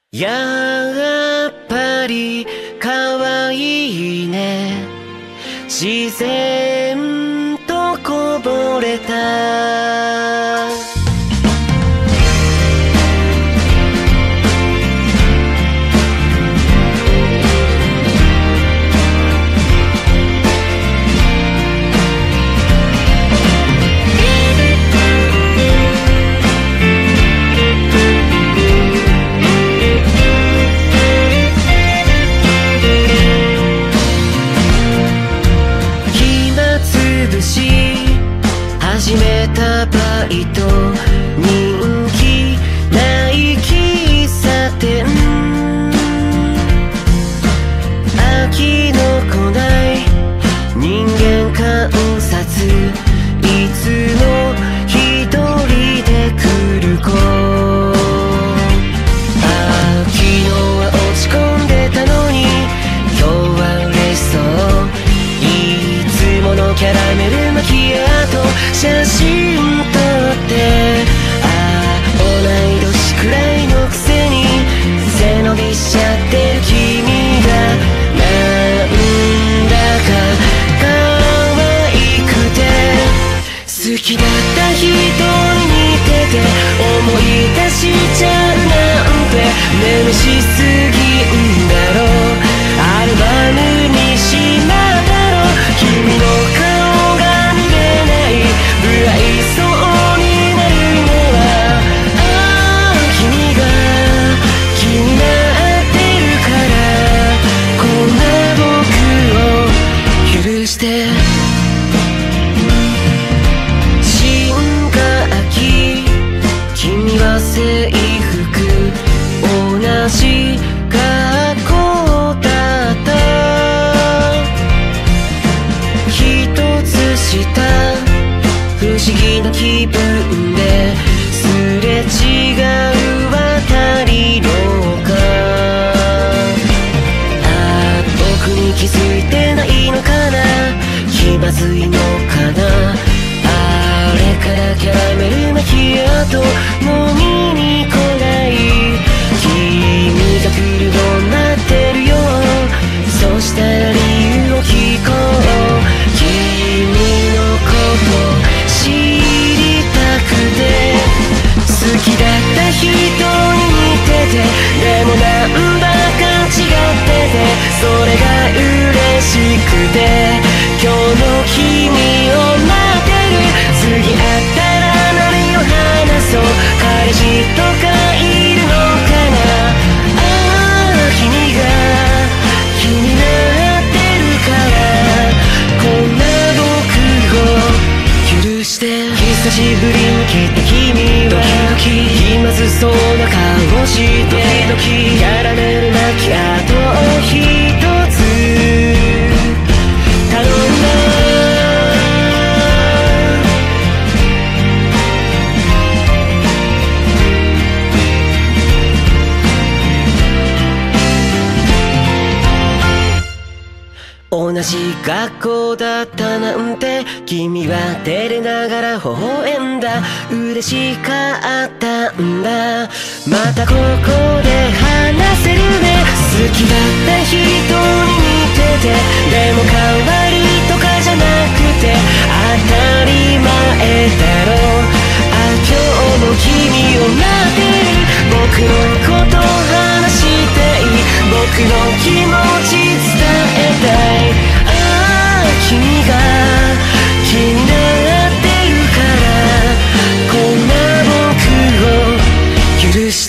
やっぱり可愛いね。自然とこぼれた始めたバイト、人気ない喫茶店、飽きのこない人間観察、いつも一人で来る子。昨日は落ち込んでたのに今日は嬉しそう。いつものキャラメルマキアート写真撮って、同い年くらいのくせに背伸びしちゃってる君がなんだか可愛くて、好きだった人に似てて思い出しちゃうなんて、眠しすぎんだろう、アルバムにしまったろ、君の顔が見れない不愛想になるのは、君が気になってるから、こんな僕を許して。新学期君は制服同じ学校だった。一つ下不思議な気分ですれ違う渡り廊下。僕に気づいてないのかな、気まずいのかな。あれからキャラメルマキアート飲みに来ない。君が来るの待ってるよ、そしたら理由を聞こう。君のこと知りたくて、好きだった人に似てて、でもなんだか違ってて、それが嬉しくて、今日の君を待ってる。次会ったら何を話そう、彼氏とかいるのかな。君が気になってるから、こんな僕を許して。久しぶりに来た君は時々気まずそうな顔して、時々キャラメルマキアートを一つ頼んだ。同じ学校だったなんて君は照れながら微笑んだ。嬉しかったんだ、またここで話せるね。好きだった人に似てて、でも可愛いとかじゃなくて当たり前だろ。今日も君を待ってる。僕のこと話していい、僕の気持ち伝えたい。君が気になってるから、こんな僕を許して。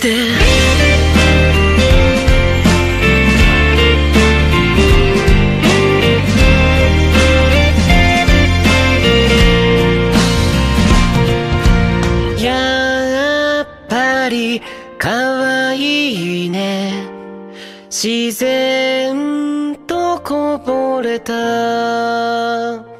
やっぱり可愛いね。自然とこぼれた